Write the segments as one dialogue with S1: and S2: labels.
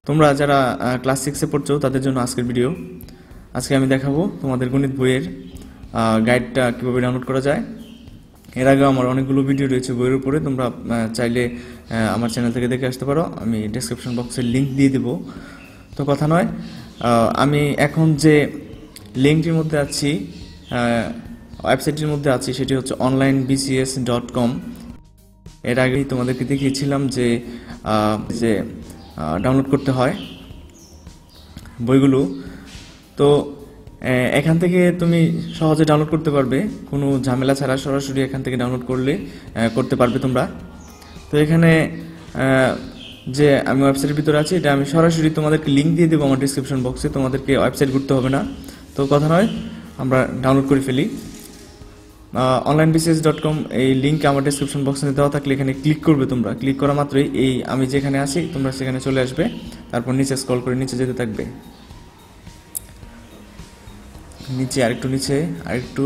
S1: তোমরা যারা ক্লাস 6 এ পড়ছো তাদের জন্য আজকের ভিডিও। আজকে আমি দেখাবো তোমাদের গণিত বইয়ের গাইডটা কিভাবে ডাউনলোড করা যায়। এর আগে আমার অনেকগুলো ভিডিও রয়েছে বইয়ের উপরে, তোমরা চাইলে আমার চ্যানেল থেকে দেখে আসতে পারো। আমি ডেসক্রিপশন বক্সে লিংক দিয়ে দেব। তো কথা নয়, আমি এখন যে লিঙ্কটির মধ্যে আছি, ওয়েবসাইটটির মধ্যে আছি, সেটি হচ্ছে onlinebcs.com। এর আগেই তোমাদেরকে দেখিয়েছিলাম যে ডাউনলোড করতে হয় বইগুলো। তো এখান থেকে তুমি সহজে ডাউনলোড করতে পারবে, কোনো ঝামেলা ছাড়া সরাসরি এখান থেকে ডাউনলোড করতে পারবে তোমরা। তো এখানে যে আমি ওয়েবসাইটের ভিতরে আছি, এটা আমি সরাসরি তোমাদেরকে লিঙ্ক দিয়ে দেবো আমার ডিসক্রিপশন বক্সে, তোমাদেরকে ওয়েবসাইট ঘুরতে হবে না। তো কথা নয়, আমরা ডাউনলোড করে ফেলি। onlinebcs.com এই লিঙ্ক আমার ডেসক্রিপশন বক্সে দেওয়া থাকলে এখানে ক্লিক করবে। তোমরা ক্লিক করা মাত্রই এই আমি যেখানে আছি তোমরা সেখানে চলে আসবে, তারপর নিচে স্ক্রল করে নিচে যেতে থাকবে, নিচে আরেকটু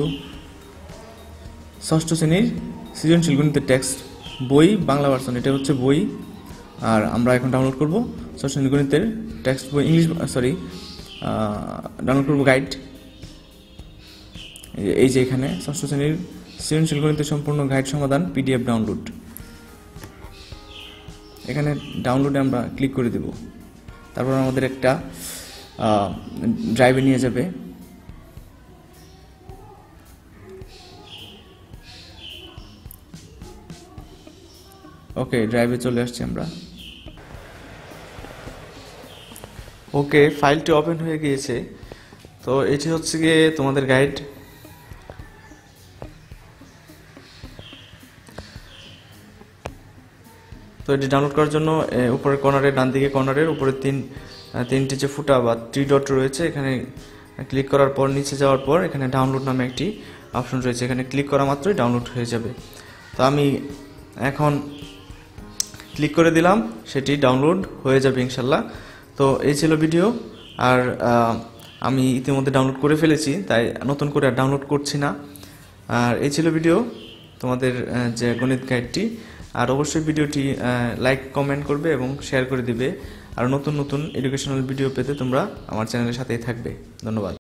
S1: ষষ্ঠ শ্রেণীর সৃজনশীল গণিতের টেক্সট বই বাংলা ভার্সন, এটা হচ্ছে বই। আর আমরা এখন ডাউনলোড করব ষষ্ঠ শ্রেণীর গণিতের টেক্সট বই, ডাউনলোড করব গাইড। এই যে এখানে ষষ্ঠ শ্রেণীর সৃজনশীল গণিতের সম্পূর্ণ গাইড সমাধান পিডিএফ ডাউনলোড, এখানে ডাউনলোডে আমরা ক্লিক করে দেব। তারপর আমাদের একটা ড্রাইভে নিয়ে যাবে। ওকে, ড্রাইভে চলে আসছি আমরা। ওকে, ফাইলটি ওপেন হয়ে গিয়েছে। তো এটি হচ্ছে গিয়ে তোমাদের গাইড। তো এটি ডাউনলোড করার জন্য উপরের কর্নারে, ডান দিকে কর্নারের উপরে তিনটি যে ফুটা বা 3 ডট রয়েছে, এখানে ক্লিক করার পর নিচে যাওয়ার পর এখানে ডাউনলোড নামে একটি অপশন রয়েছে, এখানে ক্লিক করা মাত্রই ডাউনলোড হয়ে যাবে। তো আমি এখন ক্লিক করে দিলাম, সেটি ডাউনলোড হয়ে যাবে ইনশাল্লাহ। তো এই ছিল ভিডিও। আর আমি ইতিমধ্যে ডাউনলোড করে ফেলেছি, তাই নতুন করে আর ডাউনলোড করছি না। আর এই ছিল ভিডিও, তোমাদের যে গণিত গাইডটি। আর অবশ্যই ভিডিওটি লাইক কমেন্ট করবে এবং শেয়ার করে দিবে। আর নতুন নতুন এডুকেশনাল ভিডিও পেতে তোমরা আমার চ্যানেলের সাথেই থাকবে। ধন্যবাদ।